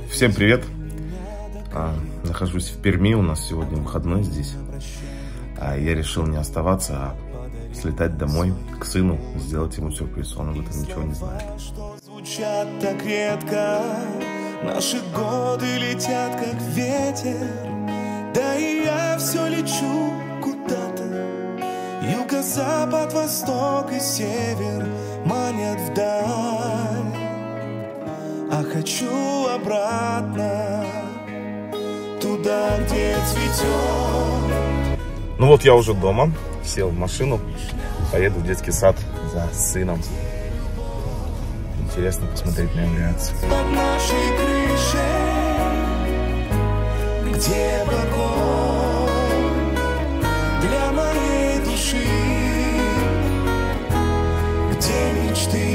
Всем привет! Нахожусь в Перми, у нас сегодня выходной здесь. Я решил не оставаться, а слетать домой к сыну, сделать ему сюрприз. Он об этом ничего не знает. Звучат так редко, наши годы летят как ветер. Да и я все лечу куда-то. Юго-запад, восток и север манят вдаль. А хочу обратно, туда, где цветет. Ну вот я уже дома, сел в машину, поеду в детский сад за сыном. Интересно посмотреть на его реакцию. Под нашей крышей, где покой для моей души, где мечты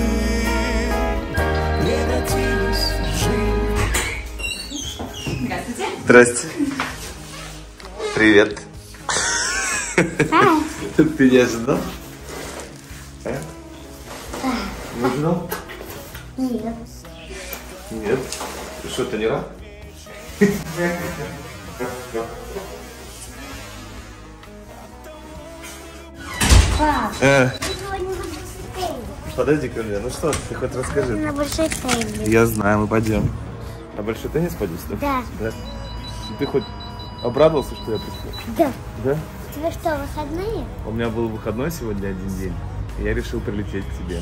превратились в жизнь. Здравствуйте. Здрасте. Привет. Ты не ожидал? Не ожидал? Нет. Нет. Ты что, ты не рад? Пап, ты сегодня на бассейне. Подойди ко мне. Ну что, ты хоть расскажи. На большой теннис. Я знаю, мы пойдем. На большой теннис пойдем? Да. Да. Ты хоть обрадовался, что я пришел? Да. Да? У тебя что, выходные? У меня был выходной сегодня один день. И я решил прилететь к тебе.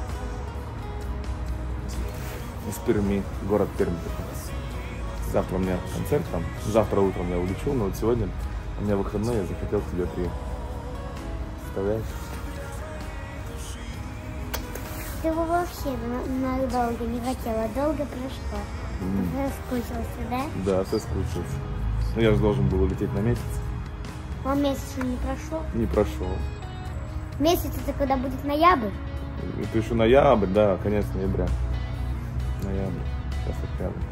Из Перми, город Перми. Завтра у меня концерт там. Завтра утром я улечу, но вот сегодня у меня выходной, я захотел к тебе приехать. Представляешь? Ты его вообще надолго не хотела, долго прошло. Соскучился, да? Да, соскучился. Ну я же должен был улететь на месяц. А месяц еще не прошел. Не прошел. Месяц это когда будет ноябрь? Ты еще ноябрь, да, конец ноября. Ноябрь, сейчас октябрь.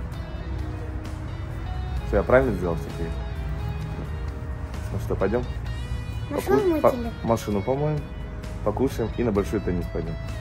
Все, я правильно сделал, что приехал? Ну что, пойдем? Нашел мой телефон? Машину помоем, покушаем и на большой теннис пойдем.